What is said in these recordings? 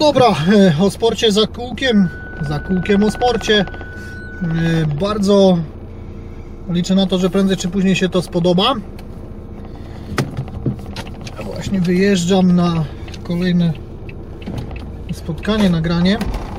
dobra, o sporcie za kółkiem o sporcie. Bardzo liczę na to, że prędzej czy później się to spodoba. Właśnie wyjeżdżam na kolejne spotkanie, nagranie.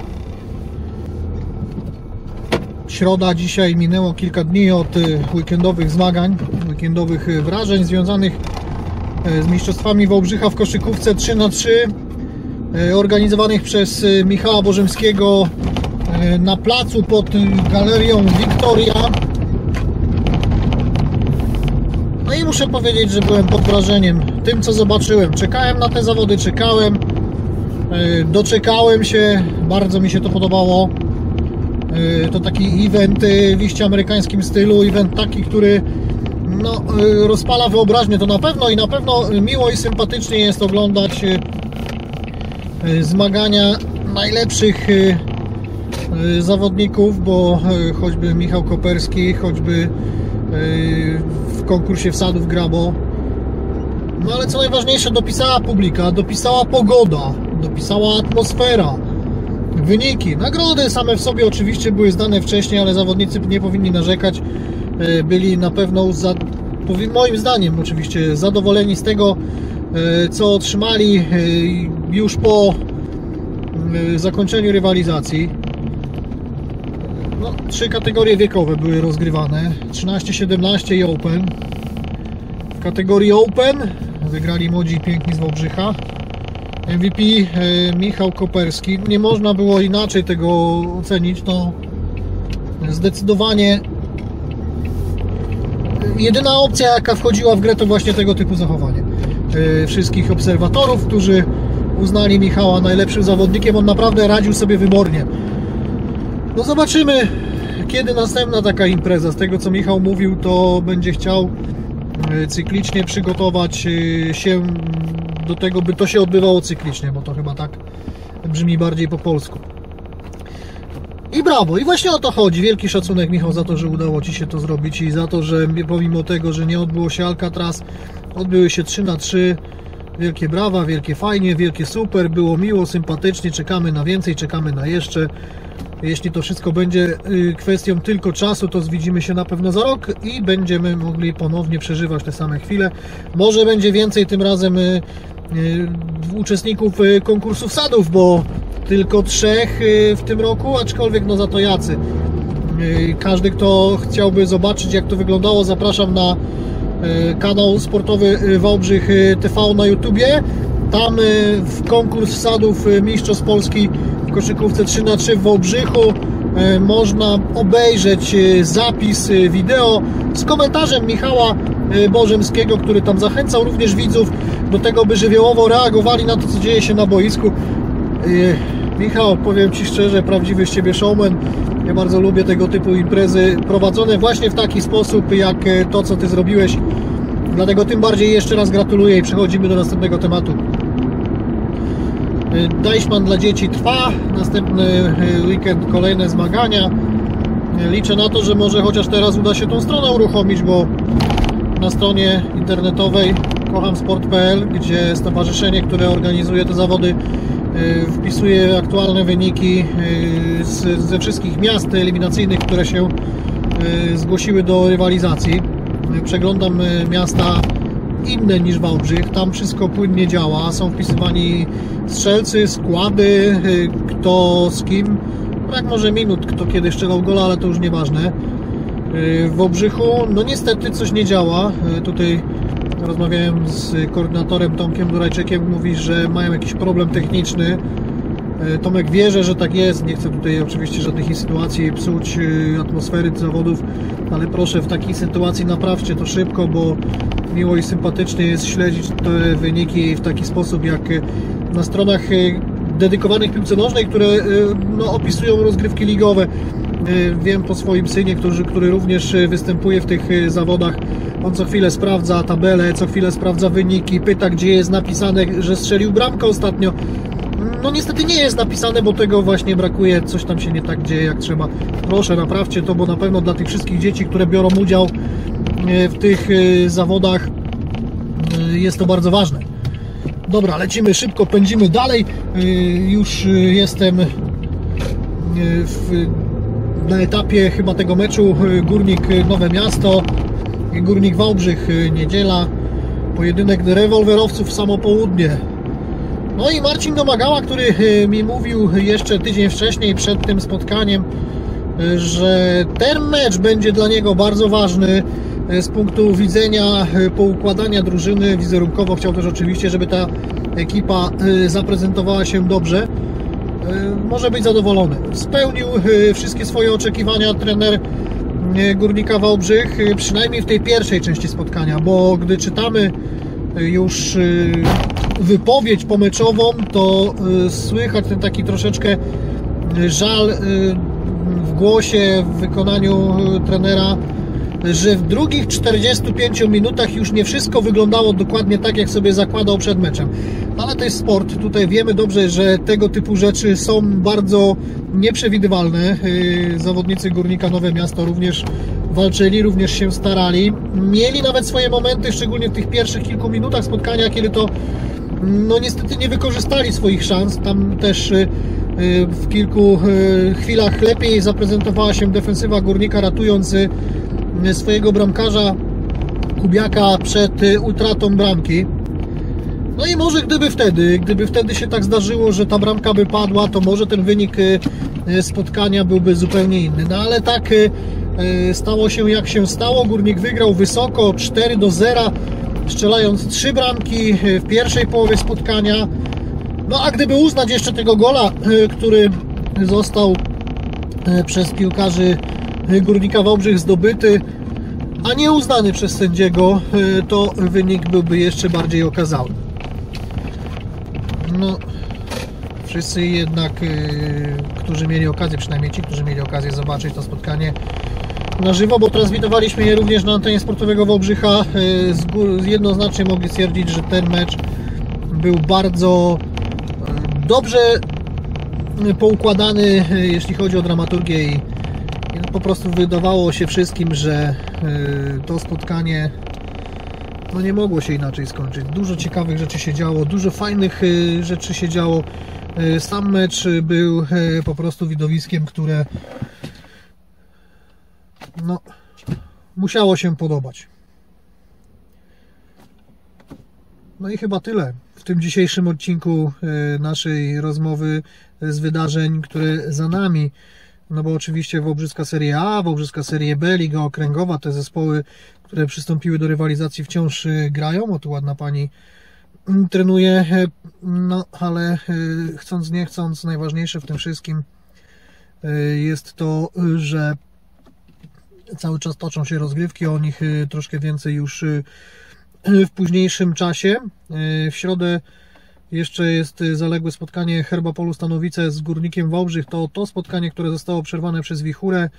Środa, dzisiaj minęło kilka dni od weekendowych zmagań, weekendowych wrażeń związanych z mistrzostwami Wałbrzycha w koszykówce 3x3 organizowanych przez Michała Bożemskiego na placu pod galerią Wiktoria. No i muszę powiedzieć, że byłem pod wrażeniem tym, co zobaczyłem. Czekałem na te zawody, doczekałem się, bardzo mi się to podobało. To taki event w iście amerykańskim stylu, event taki, który no, rozpala wyobraźnię, to na pewno, i na pewno miło i sympatycznie jest oglądać zmagania najlepszych zawodników, bo choćby Michał Koperski, choćby w konkursie wsadów Grabo, no ale co najważniejsze, dopisała publika, dopisała pogoda, dopisała atmosfera, wyniki, nagrody same w sobie oczywiście były znane wcześniej, ale zawodnicy nie powinni narzekać, byli na pewno, moim zdaniem oczywiście, zadowoleni z tego, co otrzymali już po zakończeniu rywalizacji. No, 3 kategorie wiekowe były rozgrywane, 13, 17 i Open. W kategorii Open wygrali młodzi i piękni z Wałbrzycha. MVP Michał Koperski. Nie można było inaczej tego ocenić. No, zdecydowanie jedyna opcja, jaka wchodziła w grę, to właśnie tego typu zachowanie wszystkich obserwatorów, którzy uznali Michała najlepszym zawodnikiem. On naprawdę radził sobie wybornie. No zobaczymy, kiedy następna taka impreza. Z tego, co Michał mówił, to będzie chciał cyklicznie przygotować się do tego, by to się odbywało cyklicznie, bo to chyba tak brzmi bardziej po polsku. I brawo, i właśnie o to chodzi. Wielki szacunek, Michał, za to, że udało Ci się to zrobić i za to, że pomimo tego, że nie odbyło się Alcatraz, odbyły się 3x3. Wielkie brawa, wielkie fajnie, wielkie super, było miło, sympatycznie, czekamy na więcej, czekamy na jeszcze. Jeśli to wszystko będzie kwestią tylko czasu, to widzimy się na pewno za rok i będziemy mogli ponownie przeżywać te same chwile. Może będzie więcej tym razem uczestników konkursu wsadów, bo tylko 3 w tym roku, aczkolwiek no za to jacy. Każdy, kto chciałby zobaczyć, jak to wyglądało, zapraszam na kanał sportowy Wałbrzych TV na YouTubie. Tam w konkurs wsadów mistrzostw Polski w koszykówce 3x3 w Wałbrzychu można obejrzeć zapis wideo z komentarzem Michała Bożemskiego, który tam zachęcał również widzów do tego, by żywiołowo reagowali na to, co dzieje się na boisku. Michał, powiem Ci szczerze, prawdziwy z Ciebie showman. Ja bardzo lubię tego typu imprezy prowadzone właśnie w taki sposób, jak to, co Ty zrobiłeś. Dlatego tym bardziej jeszcze raz gratuluję i przechodzimy do następnego tematu. Deichmann dla dzieci trwa. Następny weekend, kolejne zmagania. Liczę na to, że może chociaż teraz uda się tą stronę uruchomić, bo na stronie internetowej kochamsport.pl, gdzie stowarzyszenie, które organizuje te zawody, wpisuje aktualne wyniki ze wszystkich miast eliminacyjnych, które się zgłosiły do rywalizacji. Przeglądam miasta inne niż Wałbrzych, tam wszystko płynnie działa, są wpisywani strzelcy, składy, kto z kim, brak może minut, kto kiedy strzelał gola, ale to już nieważne. W Wałbrzychu no niestety coś nie działa. Tutaj rozmawiałem z koordynatorem Tomkiem Durajczykiem, mówi, że mają jakiś problem techniczny. Tomek, wierzę, że tak jest, nie chcę tutaj oczywiście żadnych sytuacji psuć atmosfery zawodów, ale proszę, w takiej sytuacji naprawcie to szybko, bo miło i sympatycznie jest śledzić te wyniki w taki sposób, jak na stronach dedykowanych piłce nożnej, które no, opisują rozgrywki ligowe. Wiem po swoim synie, który również występuje w tych zawodach. On co chwilę sprawdza tabelę, co chwilę sprawdza wyniki, pyta, gdzie jest napisane, że strzelił bramkę ostatnio. No niestety nie jest napisane, bo tego właśnie brakuje, coś tam się nie tak dzieje jak trzeba. Proszę, naprawcie to, bo na pewno dla tych wszystkich dzieci, które biorą udział w tych zawodach, jest to bardzo ważne. Dobra, lecimy szybko, pędzimy dalej. Już jestem na etapie chyba tego meczu Górnik Nowe Miasto, Górnik Wałbrzych, niedziela. Pojedynek rewolwerowców, samo południe. No i Marcin Domagała, który mi mówił jeszcze tydzień wcześniej przed tym spotkaniem, że ten mecz będzie dla niego bardzo ważny z punktu widzenia poukładania drużyny wizerunkowo. Chciał też oczywiście, żeby ta ekipa zaprezentowała się dobrze. Może być zadowolony. Spełnił wszystkie swoje oczekiwania trener Górnika Wałbrzych, przynajmniej w tej pierwszej części spotkania, bo gdy czytamy już wypowiedź pomeczową, to słychać ten taki troszeczkę żal w głosie, w wykonaniu trenera, że w drugich 45 minutach już nie wszystko wyglądało dokładnie tak, jak sobie zakładał przed meczem. Ale to jest sport. Tutaj wiemy dobrze, że tego typu rzeczy są bardzo nieprzewidywalne. Zawodnicy Górnika Nowe Miasto również walczyli, również się starali. Mieli nawet swoje momenty, szczególnie w tych pierwszych kilku minutach spotkania, kiedy to no niestety nie wykorzystali swoich szans. Tam też w kilku chwilach lepiej zaprezentowała się defensywa Górnika, ratując swojego bramkarza Kubiaka przed utratą bramki. No i może gdyby wtedy się tak zdarzyło, że ta bramka by padła, to może ten wynik spotkania byłby zupełnie inny. No ale tak stało się jak się stało. Górnik wygrał wysoko 4-0, strzelając 3 bramki w pierwszej połowie spotkania. No a gdyby uznać jeszcze tego gola, który został przez piłkarzy Górnika Wałbrzych zdobyty, a nie uznany przez sędziego, to wynik byłby jeszcze bardziej okazały. No, wszyscy jednak, którzy mieli okazję, przynajmniej ci, którzy mieli okazję zobaczyć to spotkanie na żywo, bo transmitowaliśmy je również na antenie sportowego Wałbrzycha, jednoznacznie mogli stwierdzić, że ten mecz był bardzo dobrze poukładany, jeśli chodzi o dramaturgię, i po prostu wydawało się wszystkim, że to spotkanie no nie mogło się inaczej skończyć. Dużo ciekawych rzeczy się działo, dużo fajnych rzeczy się działo. Sam mecz był po prostu widowiskiem, które no musiało się podobać. No i chyba tyle w tym dzisiejszym odcinku naszej rozmowy z wydarzeń, które za nami. No bo oczywiście Wałbrzyska Serie A, Wałbrzyska Serie B, Liga Okręgowa, te zespoły, które przystąpiły do rywalizacji, wciąż grają. O, tu ładna pani trenuje. No ale chcąc nie chcąc, najważniejsze w tym wszystkim jest to, że cały czas toczą się rozgrywki, o nich troszkę więcej już w późniejszym czasie. W środę jeszcze jest zaległe spotkanie Herbapolu Stanowice z Górnikiem Wałbrzych. To spotkanie, które zostało przerwane przez wichurę.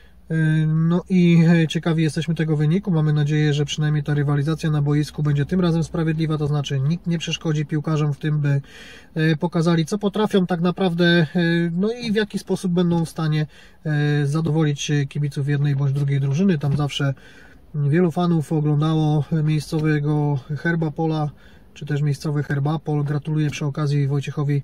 No i ciekawi jesteśmy tego wyniku. Mamy nadzieję, że przynajmniej ta rywalizacja na boisku będzie tym razem sprawiedliwa, to znaczy nikt nie przeszkodzi piłkarzom w tym, by pokazali, co potrafią tak naprawdę, no i w jaki sposób będą w stanie zadowolić kibiców jednej bądź drugiej drużyny. Tam zawsze wielu fanów oglądało miejscowego Herbapola, czy też miejscowy Herbapol. Gratuluję przy okazji Wojciechowi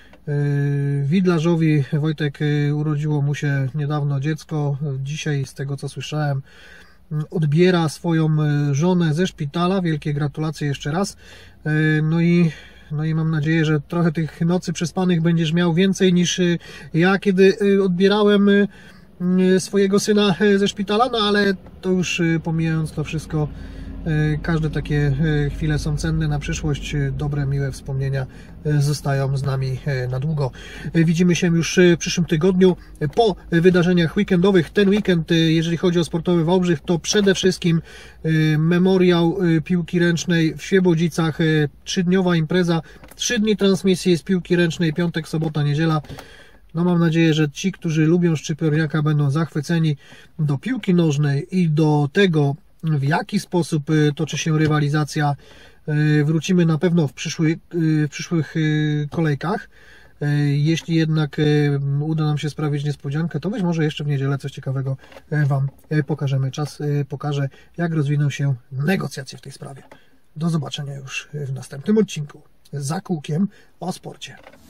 Widlarzowi. Wojtek, urodziło mu się niedawno dziecko. Dzisiaj, z tego co słyszałem, odbiera swoją żonę ze szpitala. Wielkie gratulacje jeszcze raz. No i mam nadzieję, że trochę tych nocy przespanych będziesz miał więcej niż ja, kiedy odbierałem swojego syna ze szpitala. No ale to już pomijając to wszystko, każde takie chwile są cenne na przyszłość. Dobre, miłe wspomnienia zostają z nami na długo. Widzimy się już w przyszłym tygodniu po wydarzeniach weekendowych. Ten weekend, jeżeli chodzi o sportowy Wałbrzych, to przede wszystkim memoriał piłki ręcznej w Świebodzicach. 3-dniowa impreza, 3 dni transmisji z piłki ręcznej, piątek, sobota, niedziela. No mam nadzieję, że ci, którzy lubią szczypiorniaka, będą zachwyceni do piłki nożnej i do tego, w jaki sposób toczy się rywalizacja. Wrócimy na pewno w przyszłych kolejkach. Jeśli jednak uda nam się sprawić niespodziankę, to być może jeszcze w niedzielę coś ciekawego Wam pokażemy. Czas pokaże, jak rozwiną się negocjacje w tej sprawie. Do zobaczenia już w następnym odcinku. za kółkiem o sporcie.